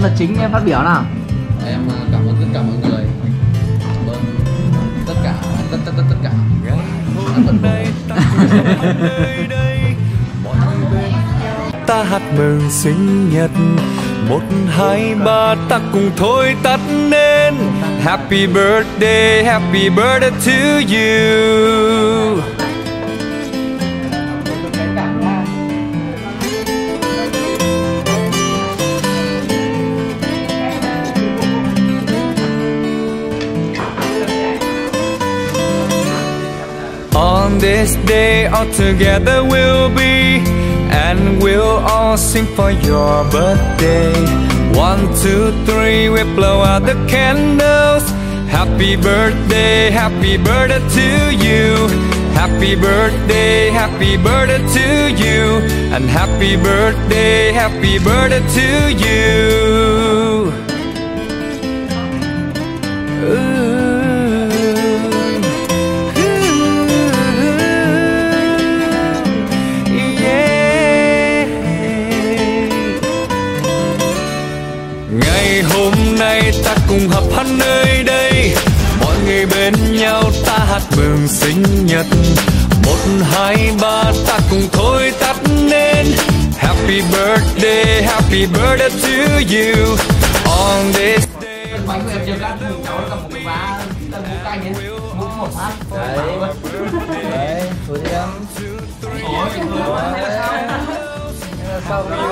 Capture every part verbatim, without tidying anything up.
vật chính em phát biểu nào. Em cảm ơn tất cả mọi người, cảm ơn tất cả tất tất tất tất cả. Ta hát mừng sinh nhật, một hai ba ta cùng thôi tắt nên Happy birthday, happy birthday to you. On this day all together we'll be, and we'll all sing for your birthday. One, two, three, we blow out the candles. Happy birthday, happy birthday to you. Happy birthday, happy birthday to you. And happy birthday, happy birthday to you. Ooh. Hôm nay ta cùng hợp hát nơi đây, mọi người bên nhau ta hát mừng sinh nhật. Một hai ba ta cùng thôi tắt nên Happy birthday, happy birthday to you. On this day. Bánh của em chưa cắt, cháu cầm một cái vá tầm một canh ấy, múc một phát. Đấy, đấy, thử đi em. Ôi, sao rồi?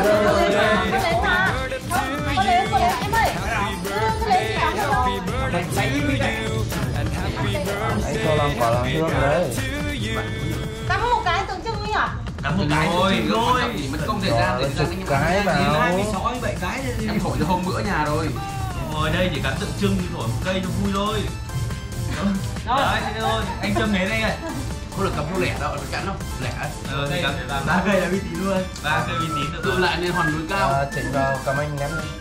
Anh cho làm quả làm hương đấy. Cắm một cái tượng trưng đi à? Cắm một cái thôi, thôi. Mình không để ra để ra những cái vào. hai mươi sáu, bảy cái đi. Em thổi cho hôm bữa nhà rồi. Ngồi đây chỉ cắm tượng trưng thổi một cây cho vui thôi. Đấy, thế thôi. Anh Trâm đến đây này. Không được cắm vô lẻ đâu, cắn không? Lẻ. Ờ, thì cắm ba cây là uy tín luôn. ba cây uy tín được. Tự lại nên hòn núi cao. À, chỉnh vào cầm anh ném đi.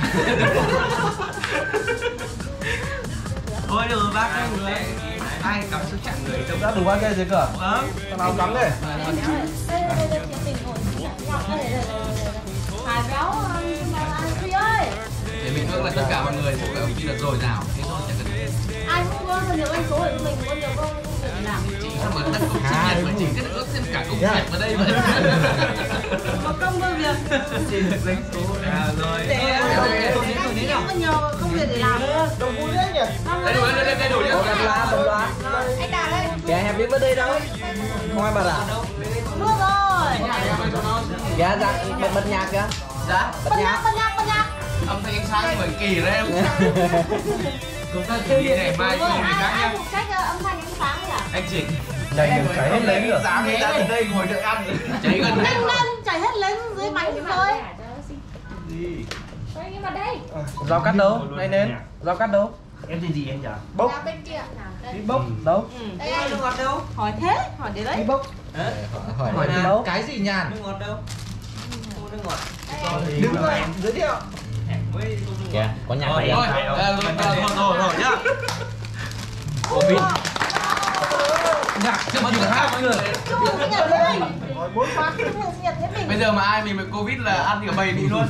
Thôi được bác ơi, người ai cắm sức chặn người đâu. Đã đủ ba cây dưới cửa. Vâng. Tao nào cắm đây. Hải béo anh Phi ơi. Để mình ước là tất cả mọi người của khi là dồi dào. Thế thôi chẳng cần. Ai cũng có nhiều anh số của mình có nhiều công việc làm. Sao mà tất công sinh nhật mà chỉ biết ước thêm cả công việc vào đây vậy. Một công công việc. Chỉ được đánh số. À rồi. Để em có nhiều công việc để làm. Đồ vui đấy nhỉ. Đây đủ đây đây đủ nhá. Bấm lá, bấm lá. Anh Đạt đây. Kìa em biết đây đâu. Không ai bật à? Nước rồi. Dạ dạ, bật bật nhạc kìa. Dạ. Bật nhạc, bật nhạc, bật nhạc. Âm thanh ánh sáng bởi kỳ đấy em. Chúng ta chơi điện này mai chơi người khác nhá. Cách âm thanh ánh sáng nhỉ? Anh Trịnh. Đây mình cháy hết lên rồi. Sáng người ta ở đây ngồi đợi ăn. Cháy gần hết. Lên lên, chảy hết lên dưới bánh rồi. Nhưng mà đây. Rau cắt đâu? Đây nến. Rau cắt đâu? Em tên gì em nhỉ? Bốc. Bên kia. Đi bốc đâu? Đây anh nước ngọt đâu? Hỏi thế, hỏi để đấy. Đi bốc. Hỏi Hỏi đi đâu? cái gì nhàn? Nước ngọt đâu? Nước ngọt. Đứng rồi, giới thiệu. Kìa, có nhạc Rồi, rồi. rồi, rồi, rồi nhá. Covid. Nhạc chưa bao giờ hát mọi người. Rồi bốn phát. Bây giờ mà ai mình bị Covid là ăn cả bầy đi luôn.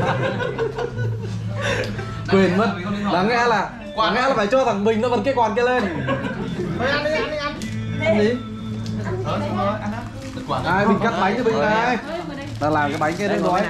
Quyền mất. Đáng nghe là đáng nghe là phải cho thằng Bình nó bật cái quạt kia lên. Thôi ăn đi, ăn đi, ăn. Ăn gì? Ai Bình cắt bánh cho Bình này. Ta làm cái bánh kia đây rồi.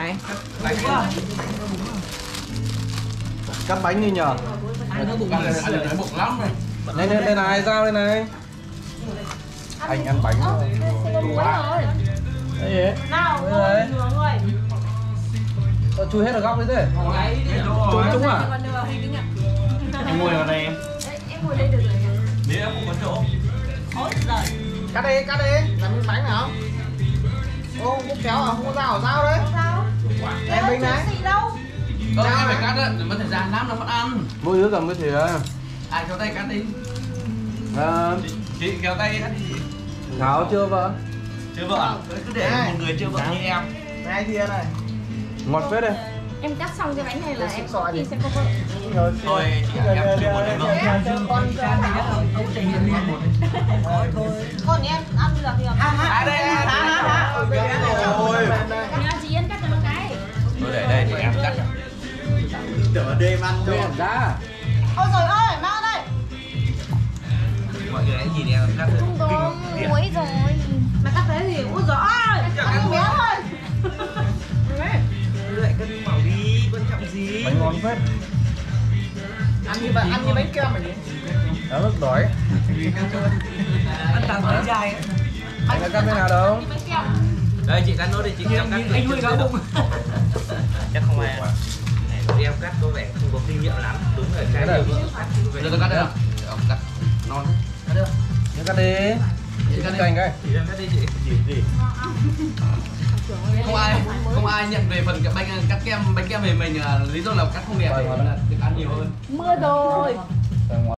Cắt bánh đi nhờ. Ăn được cái bụng lắm này. Đây đây đây này, dao đây này. Anh ăn bánh rồi. Đủ rồi. Đấy gì? Nào, Đấy rồi, đấy. nướng rồi. Sao chui hết ở góc đấy thế? Trúng trúng à? Em ngồi vào đây em. Em ngồi đây được rồi. Nếu em không có chỗ. Ôi giời. Cắt đi, cắt đi. Làm miếng bánh hả? Ô, không có kéo à? Không có dao ở dao đấy. Sao? Em Bình này. Gì đâu? Ờ, em phải cắt á, để mất thời gian lắm nó vẫn ăn. Mỗi đứa cầm cái thìa. Ai kéo tay cắt đi. À, Chị kéo tay á. Thảo chưa vợ? Chưa vợ. Cứ để một người chưa vợ như em. Hai thìa này. Ngọt phết đây. Em cắt xong cái bánh này là em có sẽ có vợ. Thôi chị em chưa một vợ. Còn em ăn được thì À đây, à đây. Ôi. Chị Yên cắt cho một cái. Tôi để đây thì em cắt. tưởng là đêm ăn cho ra. Ôi trời ơi, mang đây. Mọi người hãy nhìn em cắt Không có muối rồi. Mà cắt thế gì? Ôi trời ơi, ăn bé thôi. lại cân bảo đi, quan trọng gì? bánh ngon phết. Ăn như vậy, ăn như bánh kem này. Đó rất đói. Ăn tạm bánh dài. Anh đã cắt thế nào đâu? Đây chị cắt nốt đi, chị em cắt. Anh nuôi gáo bụng. Chắc không ai. Này em cắt có vẻ không có kinh nghiệm lắm. Đúng rồi, cái này cắt. Giờ tôi cắt đây nào? Cắt non. Cắt được. Nhớ cắt đi. Chị cắt cành cái. Chị em cắt đi chị. Gì gì? Không ai không ai nhận về phần cái bánh cắt kem bánh kem về mình, lý do là cắt không đẹp để được ăn nhiều hơn. Mưa rồi.